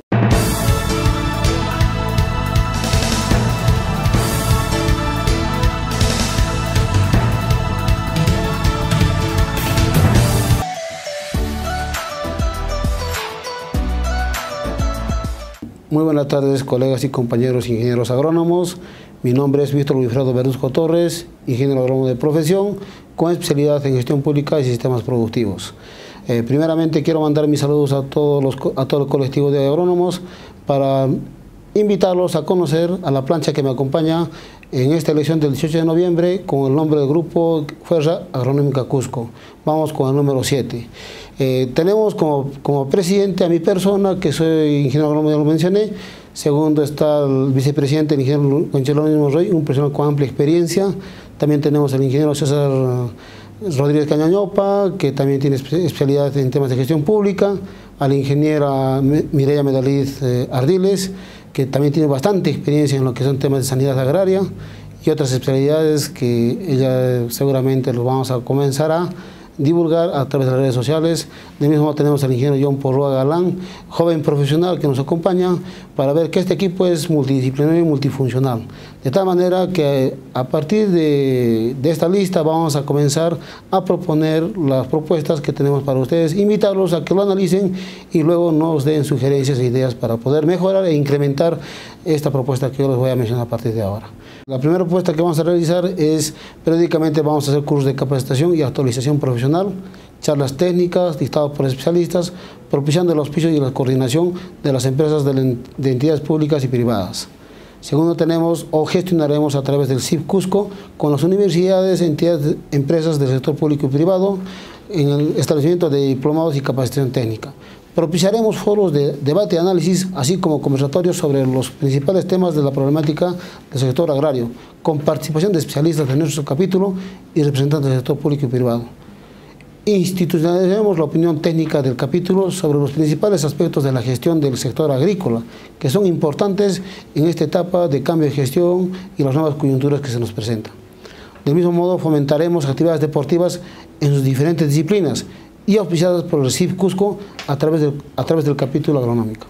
Muy buenas tardes, colegas y compañeros ingenieros agrónomos. Mi nombre es Víctor Wilfredo Verduzco Torres, ingeniero agrónomo de profesión, con especialidad en gestión pública y sistemas productivos. Eh, primeramente quiero mandar mis saludos a todos los, a todo el colectivo de agrónomos para invitarlos a conocer a la plancha que me acompaña en esta elección del dieciocho de noviembre con el nombre del grupo Fuerza Agronómica Cusco. Vamos con el número siete. Eh, tenemos como, como presidente a mi persona, que soy ingeniero agrónomo, ya lo mencioné. Segundo está el vicepresidente, el ingeniero Jerónimo Rey, un personal con amplia experiencia. También tenemos al ingeniero César Rodríguez Cañañopa, que también tiene especialidad en temas de gestión pública. A la ingeniera Mireya Medalid eh, Ardiles, que también tiene bastante experiencia en lo que son temas de sanidad agraria y otras especialidades que ella seguramente los vamos a comenzar a divulgar a través de las redes sociales. De mismo modo tenemos al ingeniero John Porroa Galán, joven profesional que nos acompaña para ver que este equipo es multidisciplinario y multifuncional. De tal manera que a partir de, de esta lista vamos a comenzar a proponer las propuestas que tenemos para ustedes, invitarlos a que lo analicen y luego nos den sugerencias e ideas para poder mejorar e incrementar esta propuesta que yo les voy a mencionar a partir de ahora. La primera propuesta que vamos a realizar es, periódicamente vamos a hacer cursos de capacitación y actualización profesional, charlas técnicas dictadas por especialistas, propiciando el auspicio y la coordinación de las empresas de, de entidades públicas y privadas. Segundo, tenemos o gestionaremos a través del C I F Cusco con las universidades, entidades, empresas del sector público y privado en el establecimiento de diplomados y capacitación técnica. Propiciaremos foros de debate y análisis, así como conversatorios sobre los principales temas de la problemática del sector agrario, con participación de especialistas de nuestro capítulo y representantes del sector público y privado. Institucionalizaremos la opinión técnica del capítulo sobre los principales aspectos de la gestión del sector agrícola, que son importantes en esta etapa de cambio de gestión y las nuevas coyunturas que se nos presentan. Del mismo modo, fomentaremos actividades deportivas en sus diferentes disciplinas y auspiciadas por el C I F Cusco a través del, a través del capítulo agronómico.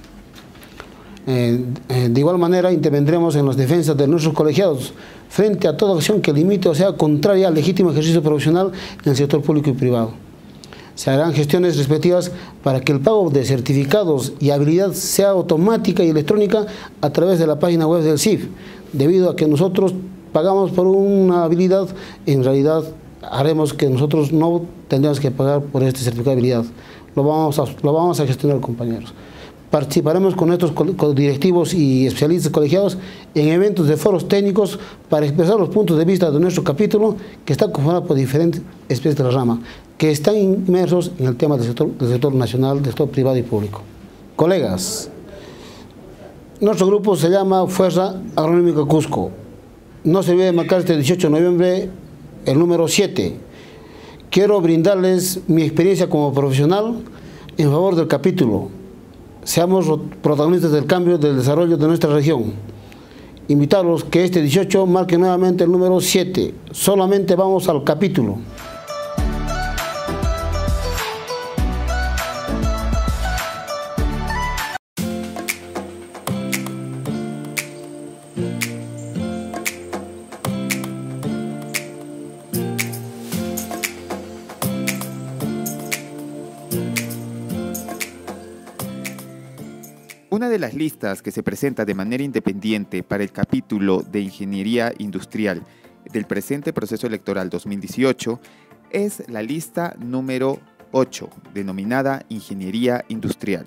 Eh, eh, de igual manera, intervendremos en las defensas de nuestros colegiados frente a toda acción que limite o sea contraria al legítimo ejercicio profesional en el sector público y privado. Se harán gestiones respectivas para que el pago de certificados y habilidad sea automática y electrónica a través de la página web del C I F. Debido a que nosotros pagamos por una habilidad, en realidad haremos que nosotros no tendremos que pagar por este certificado de habilidad. Lo vamos a, lo vamos a gestionar, compañeros. Participaremos con nuestros directivos y especialistas colegiados en eventos de foros técnicos para expresar los puntos de vista de nuestro capítulo, que está conformado por diferentes especies de la rama, que están inmersos en el tema del sector, del sector nacional, del sector privado y público. Colegas, nuestro grupo se llama Fuerza Agronómica Cusco. No se olvide marcar este dieciocho de noviembre el número siete. Quiero brindarles mi experiencia como profesional en favor del capítulo. Seamos protagonistas del cambio, del desarrollo de nuestra región. Invitarlos que este dieciocho marque nuevamente el número siete. Solamente vamos al capítulo. Una de las listas que se presenta de manera independiente para el capítulo de Ingeniería Industrial del presente proceso electoral dos mil dieciocho es la lista número ocho, denominada Ingeniería Industrial.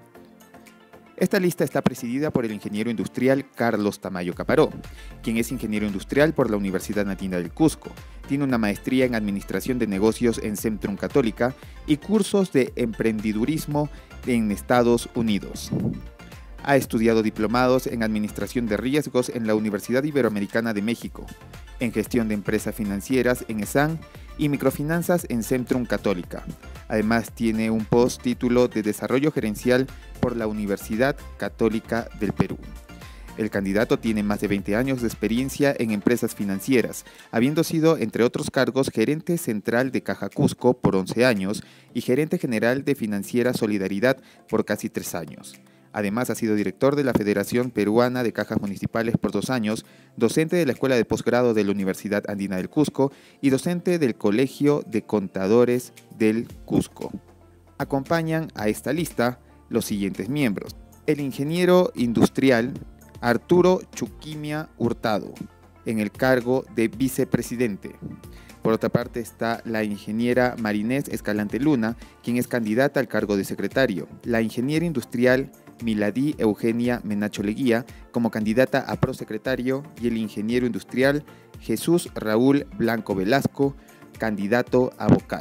Esta lista está presidida por el ingeniero industrial Carlos Tamayo Caparó, quien es ingeniero industrial por la Universidad Nativa del Cusco. Tiene una maestría en Administración de Negocios en Centrum Católica y cursos de emprendedurismo en Estados Unidos. Ha estudiado diplomados en Administración de Riesgos en la Universidad Iberoamericana de México, en Gestión de Empresas Financieras en ESAN y Microfinanzas en Centrum Católica. Además tiene un postítulo de Desarrollo Gerencial por la Universidad Católica del Perú. El candidato tiene más de veinte años de experiencia en empresas financieras, habiendo sido, entre otros cargos, gerente central de Caja Cusco por once años y gerente general de Financiera Solidaridad por casi tres años. Además, ha sido director de la Federación Peruana de Cajas Municipales por dos años, docente de la Escuela de Posgrado de la Universidad Andina del Cusco y docente del Colegio de Contadores del Cusco. Acompañan a esta lista los siguientes miembros: el ingeniero industrial Arturo Chuquimia Hurtado, en el cargo de vicepresidente. Por otra parte está la ingeniera Marinés Escalante Luna, quien es candidata al cargo de secretario. La ingeniera industrial Miladí Eugenia Menacho Leguía, como candidata a prosecretario, y el ingeniero industrial Jesús Raúl Blanco Velasco, candidato a vocal.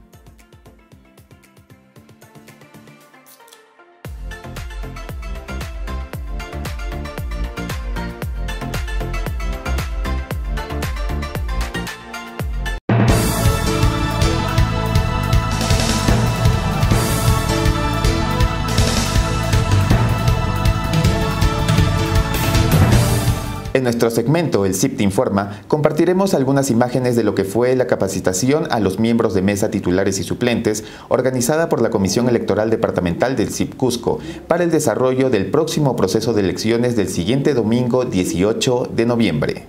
En nuestro segmento El C I P te informa, compartiremos algunas imágenes de lo que fue la capacitación a los miembros de mesa titulares y suplentes organizada por la Comisión Electoral Departamental del C I P Cusco para el desarrollo del próximo proceso de elecciones del siguiente domingo dieciocho de noviembre.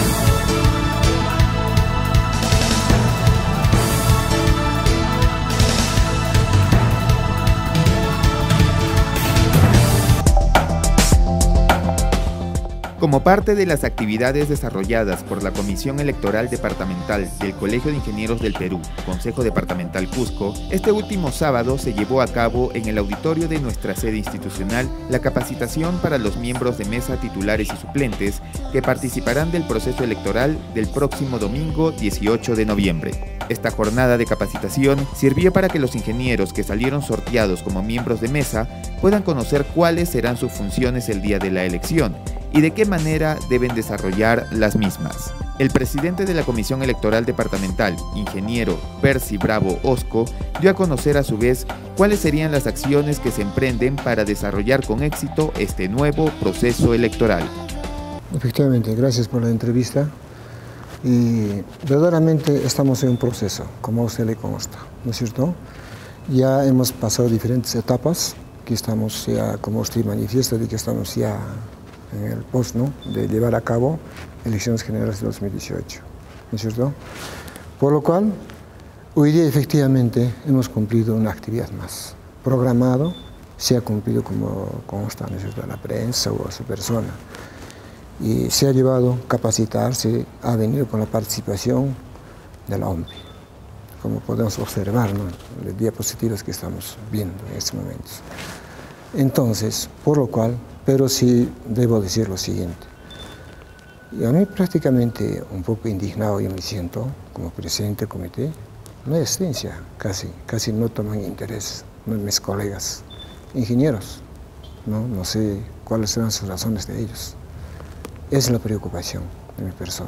Como parte de las actividades desarrolladas por la Comisión Electoral Departamental del Colegio de Ingenieros del Perú, Consejo Departamental Cusco, este último sábado se llevó a cabo en el auditorio de nuestra sede institucional la capacitación para los miembros de mesa titulares y suplentes que participarán del proceso electoral del próximo domingo dieciocho de noviembre. Esta jornada de capacitación sirvió para que los ingenieros que salieron sorteados como miembros de mesa puedan conocer cuáles serán sus funciones el día de la elección y de qué manera deben desarrollar las mismas. El presidente de la Comisión Electoral Departamental, ingeniero Percy Bravo Osco, dio a conocer a su vez cuáles serían las acciones que se emprenden para desarrollar con éxito este nuevo proceso electoral. Efectivamente, gracias por la entrevista. Y verdaderamente estamos en un proceso, como a usted le consta, ¿no es cierto? Ya hemos pasado diferentes etapas, que estamos ya, como usted manifiesta, de que estamos ya en el post, ¿no?, de llevar a cabo elecciones generales de dos mil dieciocho, ¿no es cierto? Por lo cual, Hoy día efectivamente hemos cumplido una actividad más. Programado, se ha cumplido como consta en la prensa o a su persona. Y se ha llevado a capacitarse, ha venido con la participación de la O M P E, como podemos observar, ¿no?, en las diapositivas que estamos viendo en estos momentos. Entonces, por lo cual, pero sí debo decir lo siguiente. Y a mí prácticamente un poco indignado yo me siento como presidente del comité. No hay asistencia, casi, casi no toman interés, ¿no?, mis colegas ingenieros. ¿no? no sé cuáles serán sus razones de ellos. Es la preocupación de mi persona.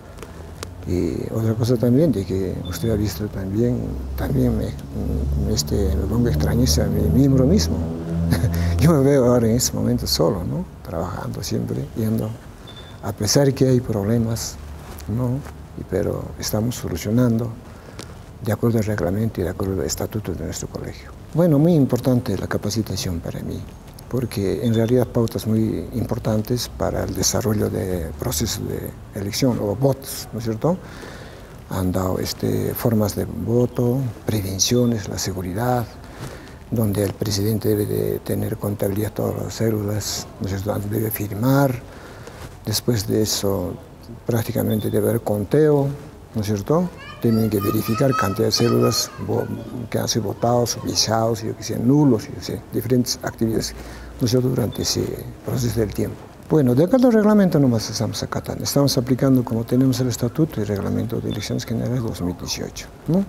Y otra cosa también, de que usted ha visto también, también me, este, me pongo extrañeza a mí mismo mismo. Yo me veo ahora en este momento solo, ¿no?, trabajando siempre, yendo, a pesar de que hay problemas, ¿no?, pero estamos solucionando de acuerdo al reglamento y de acuerdo al estatuto de nuestro colegio. Bueno, muy importante la capacitación para mí, porque en realidad pautas muy importantes para el desarrollo de procesos de elección o votos, ¿no es cierto? Han dado este, formas de voto, prevenciones, la seguridad, donde el presidente debe de tener contabilidad de todas las células, ¿no es cierto?, debe firmar, después de eso prácticamente debe haber conteo, ¿no es cierto? Tienen que verificar cantidad de células que han sido votados, visados, yo que sé, nulos, yo que sé, diferentes actividades, ¿no es cierto?, durante ese proceso del tiempo. Bueno, de acuerdo al reglamento nomás estamos acatando, estamos aplicando como tenemos el estatuto y reglamento de elecciones generales dos mil dieciocho, ¿no?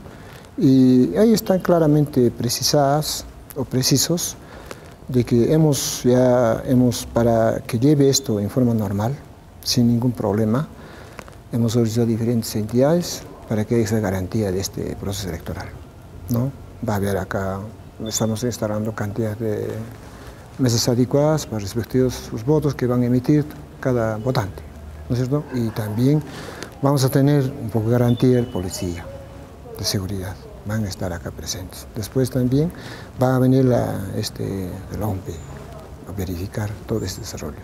Y ahí están claramente precisadas o precisos de que hemos ya, hemos, para que lleve esto en forma normal, sin ningún problema, hemos solicitado diferentes entidades para que haya esa garantía de este proceso electoral, ¿no? Va a haber acá, estamos instalando cantidad de mesas adecuadas para respectivos sus votos que van a emitir cada votante, ¿no es cierto? Y también vamos a tener un poco de garantía de policía, de seguridad, van a estar acá presentes. Después también va a venir la, este, la O M P E a verificar todo este desarrollo.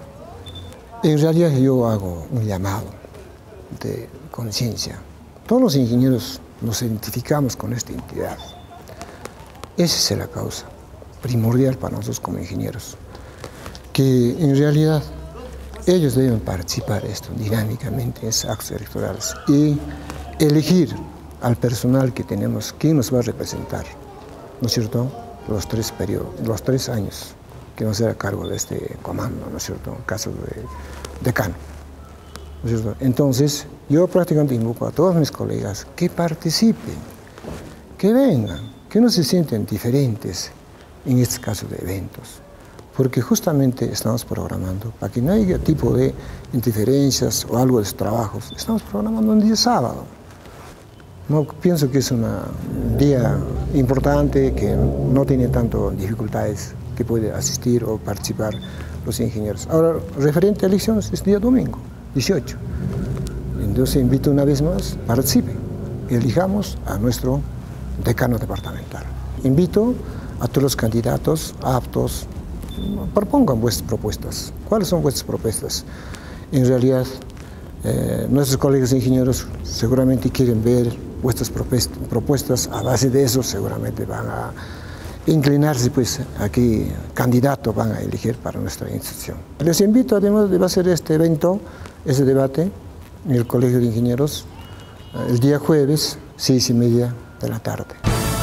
En realidad yo hago un llamado de conciencia. Todos los ingenieros nos identificamos con esta entidad. Esa es la causa primordial para nosotros como ingenieros, que en realidad ellos deben participar esto dinámicamente en estos actos electorales y elegir al personal que tenemos, quién nos va a representar, ¿no es cierto?, los tres periodos, los tres años que vamos a ser a cargo de este comando, ¿no es cierto?, en caso de decano, ¿no es cierto? Entonces, yo prácticamente invoco a todos mis colegas que participen, que vengan, que no se sienten diferentes en este caso de eventos, porque justamente estamos programando para que no haya tipo de interferencias o algo de los trabajos. Estamos programando un día sábado. No, pienso que es un día importante, que no tiene tantas dificultades, que puede asistir o participar los ingenieros. Ahora, referente a elecciones, es día domingo, dieciocho. Entonces invito una vez más, participen y elijamos a nuestro decano departamental. Invito a todos los candidatos aptos, propongan vuestras propuestas. ¿Cuáles son vuestras propuestas? En realidad, eh, nuestros colegas ingenieros seguramente quieren ver vuestras propuestas. A base de eso seguramente van a inclinarse pues a qué candidato van a elegir para nuestra institución. Les invito además de hacer este evento, ese debate en el Colegio de Ingenieros el día jueves, seis y media de la tarde.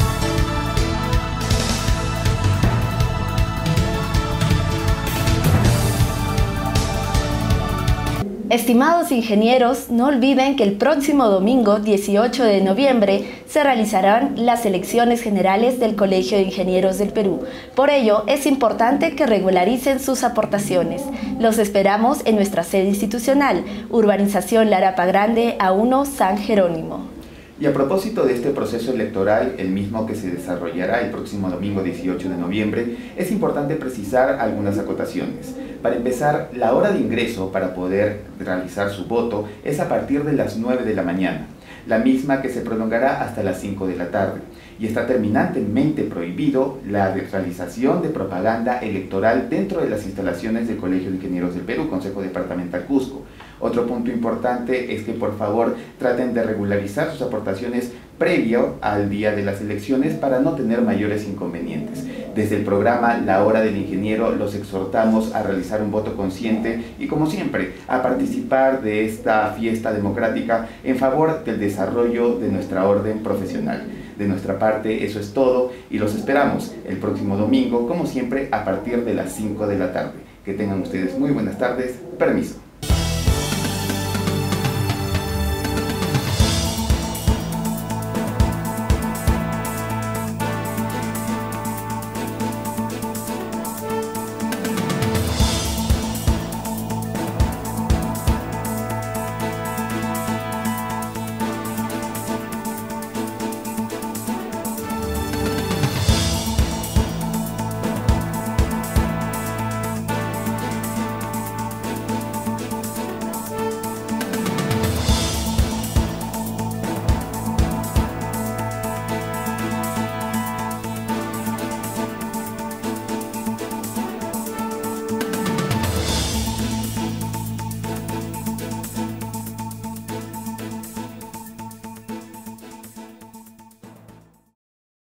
Estimados ingenieros, no olviden que el próximo domingo dieciocho de noviembre se realizarán las elecciones generales del Colegio de Ingenieros del Perú. Por ello, es importante que regularicen sus aportaciones. Los esperamos en nuestra sede institucional, Urbanización Larapa Grande, A uno, San Jerónimo. Y a propósito de este proceso electoral, el mismo que se desarrollará el próximo domingo dieciocho de noviembre, es importante precisar algunas acotaciones. Para empezar, la hora de ingreso para poder realizar su voto es a partir de las nueve de la mañana, la misma que se prolongará hasta las cinco de la tarde, y está terminantemente prohibido la realización de propaganda electoral dentro de las instalaciones del Colegio de Ingenieros del Perú, Consejo Departamental Cusco. Otro punto importante es que por favor traten de regularizar sus aportaciones previo al día de las elecciones para no tener mayores inconvenientes. Desde el programa La Hora del Ingeniero los exhortamos a realizar un voto consciente y, como siempre, a participar de esta fiesta democrática en favor del desarrollo de nuestra orden profesional. De nuestra parte, eso es todo y los esperamos el próximo domingo, como siempre, a partir de las cinco de la tarde. Que tengan ustedes muy buenas tardes. Permiso.